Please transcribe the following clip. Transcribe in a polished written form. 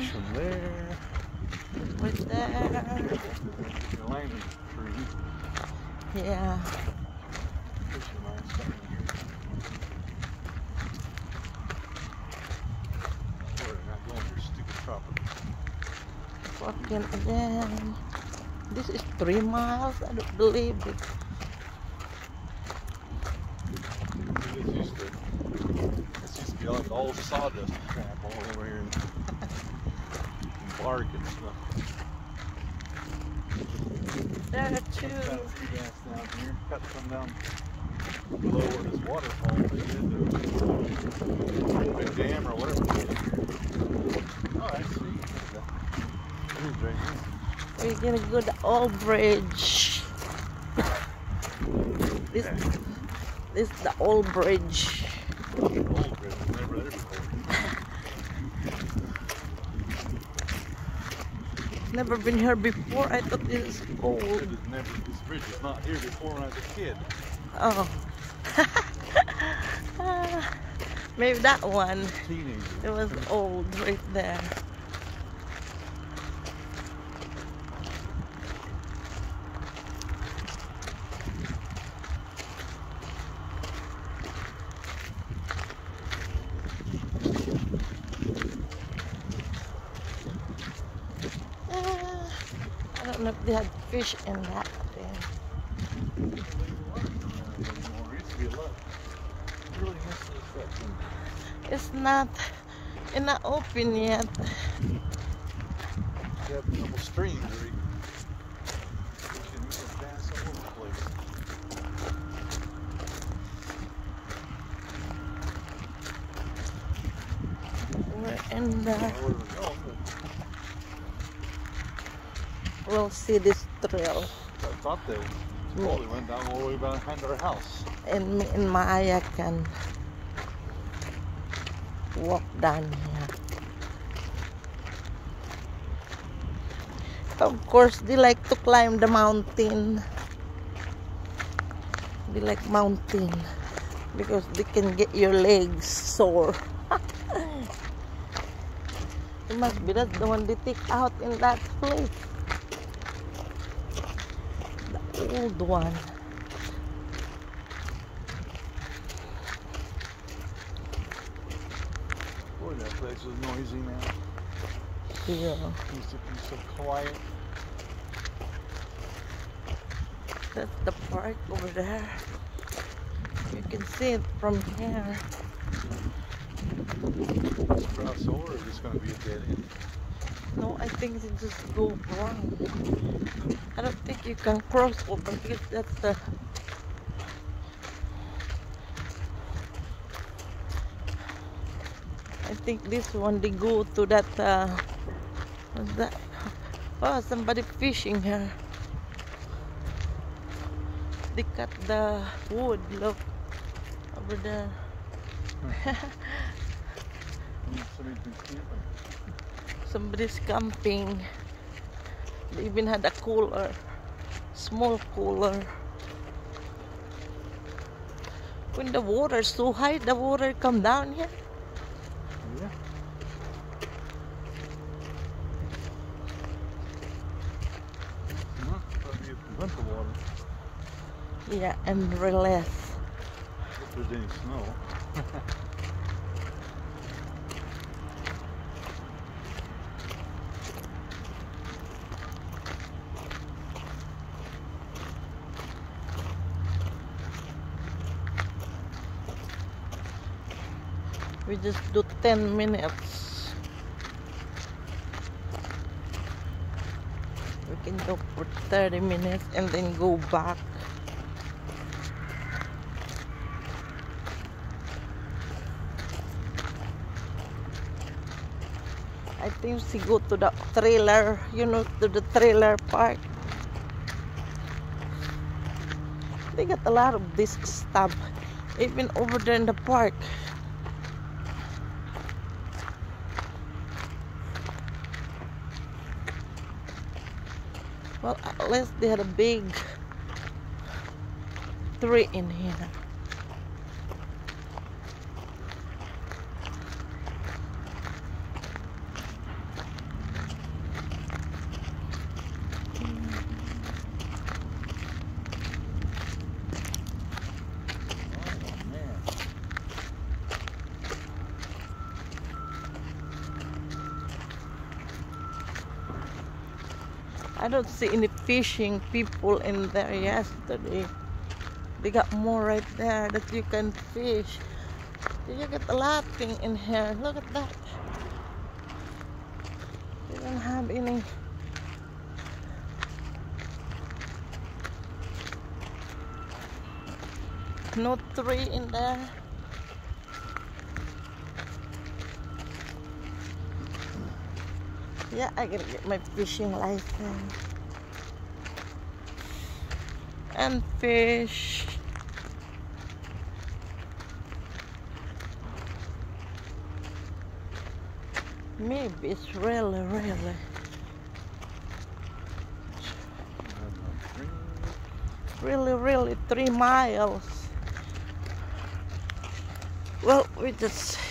Fish from there. Right there. The landing tree. Yeah. Fishing line something here. We're not going to your stupid property. Walking again. This is 3 miles. I don't believe it. This used to be like all sawdust crap all over here and bark and stuff. There are Got a two. few gas down here. Cut some down below where this waterfall is. Big dam or whatever. Oh, I see. Here's right here. We're gonna go to the old bridge. This is the old bridge. Old bridge. Never there before. Never been here before. I thought this is old. This bridge was not here before when I was a kid. Oh. Maybe that one. Teenager. It was old right there. I don't know if they had fish in that thing. It's not open yet. You have a couple streams where you can pass all over the place. We're in the. Where we go, We'll see this trail. I thought they probably went down all the way behind our house. And me and Maya can walk down here. Of course, they like to climb the mountain. They like mountain because they can get your legs sore. It must be that's the one they take out in that place. The old one. Boy, that place was noisy, man. Yeah. It used to be so quiet. That's the park over there. You can see it from here. Let's cross over, or is this going to be a dead end? No, I think they just go around. I don't think you can cross over because that's the. I think this one they go to that. What's that? Oh, somebody fishing here. They cut the wood. Look over there. Somebody's been camping. Somebody's camping. They even had a cooler, small cooler. When the water's so high, the water come down here. Yeah. Probably a bunch of water. Yeah, and less. If there's any snow. We just do 10 minutes. We can go for 30 minutes and then go back. I think we go to the trailer, to the trailer park. They got a lot of this stuff, even over there in the park. Well, at least they had a big tree in here. I don't see any fishing people in there yesterday. They got more right there that you can fish. You get a lot of things in here. Look at that. They don't have any. No tree in there. Yeah, I gotta get my fishing license and fish. Maybe it's really really 3 miles. Well, we just